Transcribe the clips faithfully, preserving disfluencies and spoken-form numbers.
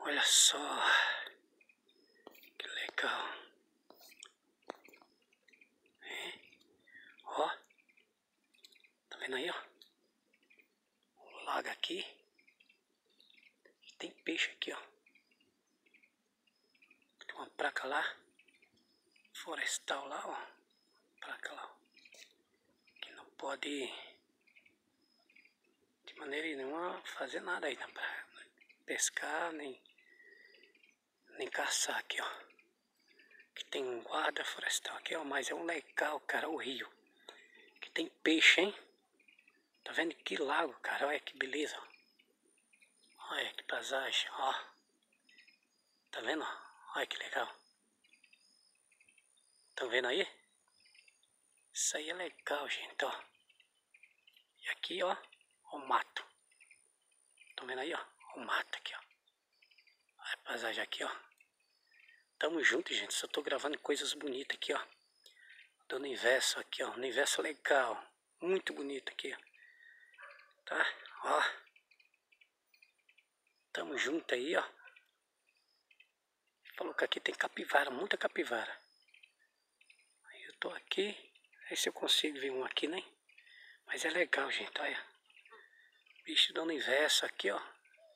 Olha só, que legal. É. Ó, tá vendo aí, ó? O lago aqui. E tem peixe aqui, ó. Tem uma placa lá. Florestal lá, ó. Placa lá, ó. Que não pode de maneira nenhuma fazer nada aí na praia. Pescar, nem, nem caçar aqui, ó. Que tem um guarda florestal aqui, ó. Mas é um legal, cara, o rio. Que tem peixe, hein? Tá vendo que lago, cara? Olha que beleza, ó. Olha que paisagem, ó. Tá vendo? Olha que legal. Estão vendo aí? Isso aí é legal, gente, ó. E aqui, ó, o mato. Estão vendo aí, ó? O mato aqui, ó. Olha a paisagem aqui, ó. Tamo junto, gente. Só tô gravando coisas bonitas aqui, ó. Do universo aqui, ó. Universo legal. Muito bonito aqui, ó. Tá? Ó. Tamo junto aí, ó. Falou que aqui tem capivara, muita capivara. Aí eu tô aqui. Aí se eu consigo ver um aqui, né? Mas é legal, gente, olha. Bicho do universo aqui, ó.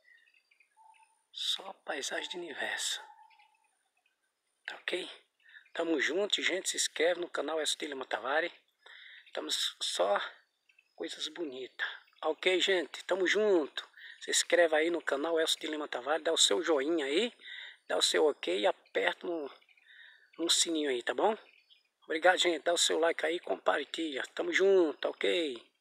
Só paisagem de universo. Tá ok? Tamo junto, gente. Se inscreve no canal S D Lima Tavares. Estamos só coisas bonitas. Ok, gente? Tamo junto. Se inscreve aí no canal S D Lima Tavares. Dá o seu joinha aí. Dá o seu ok e aperta no, no sininho aí, tá bom? Obrigado, gente. Dá o seu like aí e compartilha. Tamo junto, ok?